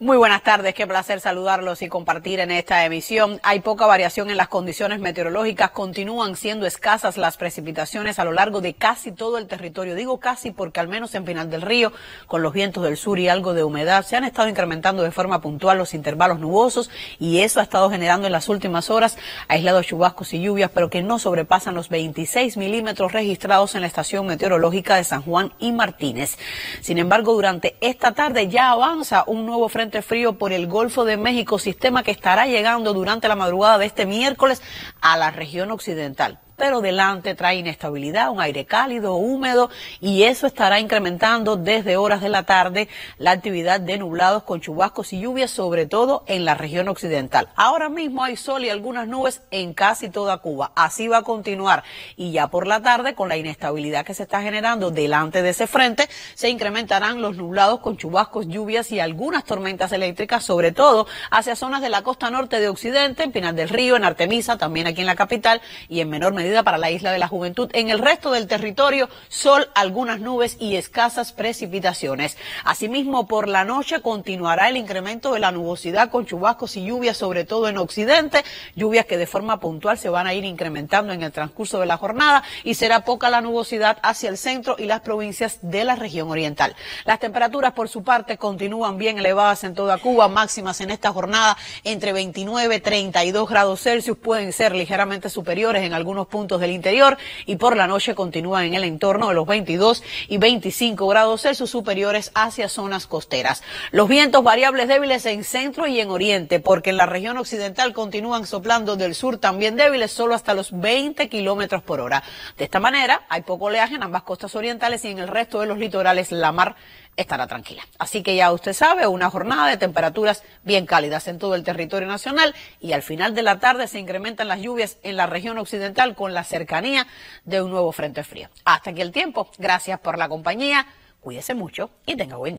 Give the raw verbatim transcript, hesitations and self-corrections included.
Muy buenas tardes, qué placer saludarlos y compartir en esta emisión. Hay poca variación en las condiciones meteorológicas, continúan siendo escasas las precipitaciones a lo largo de casi todo el territorio. Digo casi porque al menos en Pinar del Río, con los vientos del sur y algo de humedad, se han estado incrementando de forma puntual los intervalos nubosos y eso ha estado generando en las últimas horas aislados chubascos y lluvias, pero que no sobrepasan los veintiséis milímetros registrados en la estación meteorológica de San Juan y Martínez. Sin embargo, durante esta tarde ya avanza un nuevo frente frío por el Golfo de México, sistema que estará llegando durante la madrugada de este miércoles a la región occidental. Pero delante trae inestabilidad, un aire cálido, húmedo, y eso estará incrementando desde horas de la tarde la actividad de nublados con chubascos y lluvias, sobre todo en la región occidental. Ahora mismo hay sol y algunas nubes en casi toda Cuba. Así va a continuar. Y ya por la tarde, con la inestabilidad que se está generando delante de ese frente, se incrementarán los nublados con chubascos, lluvias y algunas tormentas eléctricas, sobre todo hacia zonas de la costa norte de Occidente, en Pinar del Río, en Artemisa, también aquí en la capital, y en menor medida para la Isla de la Juventud. En el resto del territorio, sol, algunas nubes y escasas precipitaciones. Asimismo, por la noche continuará el incremento de la nubosidad con chubascos y lluvias, sobre todo en Occidente, lluvias que de forma puntual se van a ir incrementando en el transcurso de la jornada, y será poca la nubosidad hacia el centro y las provincias de la región oriental. Las temperaturas, por su parte, continúan bien elevadas en toda Cuba, máximas en esta jornada entre veintinueve y treinta y dos grados Celsius, pueden ser ligeramente superiores en algunos puntos del interior, y por la noche continúan en el entorno de los veintidós y veinticinco grados Celsius, superiores hacia zonas costeras. Los vientos variables débiles en centro y en oriente, porque en la región occidental continúan soplando del sur también débiles, solo hasta los veinte kilómetros por hora. De esta manera, hay poco oleaje en ambas costas orientales y en el resto de los litorales la mar estará tranquila. Así que ya usted sabe, una jornada de temperaturas bien cálidas en todo el territorio nacional, y al final de la tarde se incrementan las lluvias en la región occidental con la cercanía de un nuevo frente frío. Hasta aquí el tiempo. Gracias por la compañía. Cuídese mucho y tenga buen día.